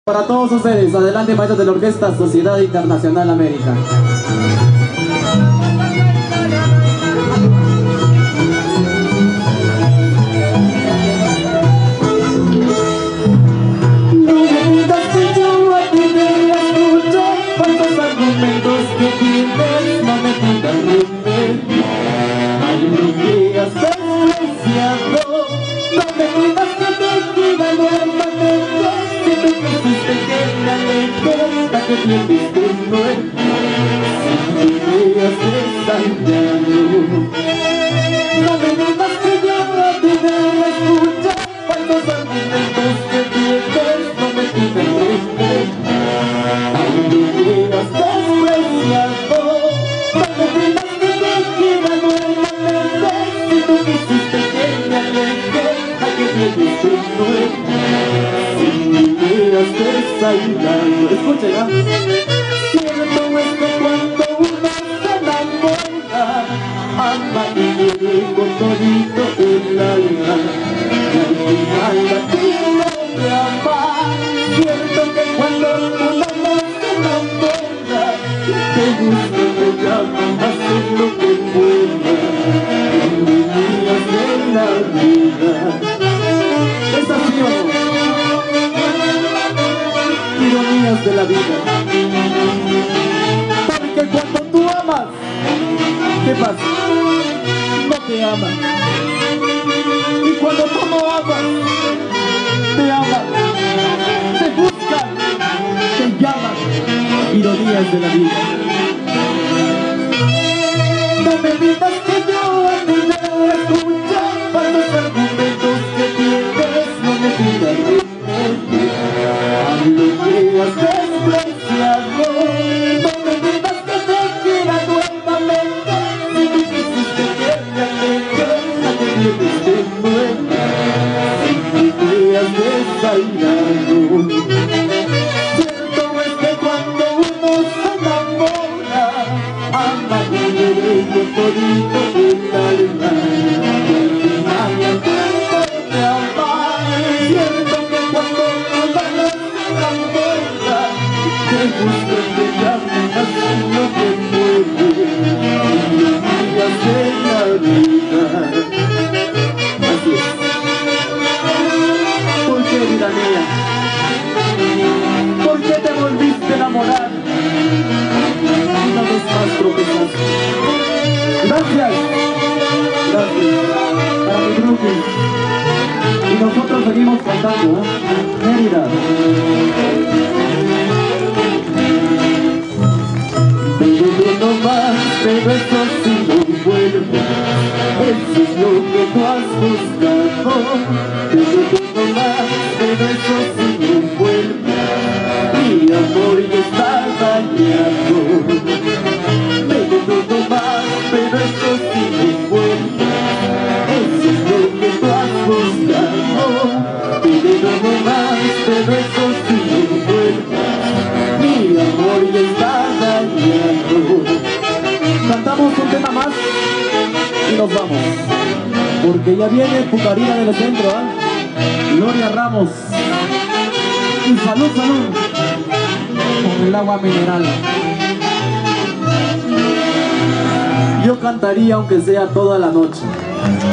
Para todos ustedes, adelante maestros de la Orquesta Sociedad Internacional América. Argumentos que tienes no me pintan remedio. Hay unos días despreciado, no me digas que te queda nuevamente. Si tú quisiste que me alejes, la que tienes de nuevo, sin ideas estallando. No me digas que yo no te debo escuchar, cuántos argumentos que tienes no me pintan remedio. Hay unos días despreciado, no me digas que te quiera nuevamente. Si tú quisiste que me aleje, ¿a qué tienes de nuevo? Sin ideas desairando. Escuchen, ¿ah? Cierto es que cuando uno se enamora, ama y vive con todito el alma, y al final la tiene de amar. Cierto que cuando uno te gusta, te llama, hacer lo que pueda, ironías de la vida. ¿Es así o no? Ironías de la vida. Porque cuando tú amas, ¿qué pasa? No te aman. Y cuando tú no amas, te aman, te buscan, te llaman. Ironías de la vida. No me digas que yo a ti debo escuchar, para los argumentos que tienes no me pidas remedio. A lo que has despreciado, no me digas que te quiera nuevamente. Si tú quisiste que me aleje, ¿a qué tienes de nuevo? Sin ideas desairando. Cierto es que cuando uno se enamora, ama y vive con todito el alma, y al final la tiene de amar. Cierto que cuando uno se enamora, te gusta, te llama, hace lo que puede, ironías de la vida. Así es. ¿Por qué, vida mía? ¿Por qué te volviste a enamorar? Una vez más tropezaste. Gracias. Gracias. Para mi grupo. Y nosotros seguimos cantando, ¿eh? Mérida. Pero no más, pero eso sí no vuelve. Eso es lo que tú has buscado. Pero no más, pero eso sí no vuelve. Mi amor ya está dañado. Pero no más, pero eso sí no vuelve. Eso es lo que tú has buscado. Pero no más, pero eso sí no vuelve. Mi amor ya está dañado. Cantamos un tema más y nos vamos. Porque ya viene Pucarina del centro, ¿eh? Gloria Ramos. Y salud, salud. Con el agua mineral. Yo cantaría aunque sea toda la noche.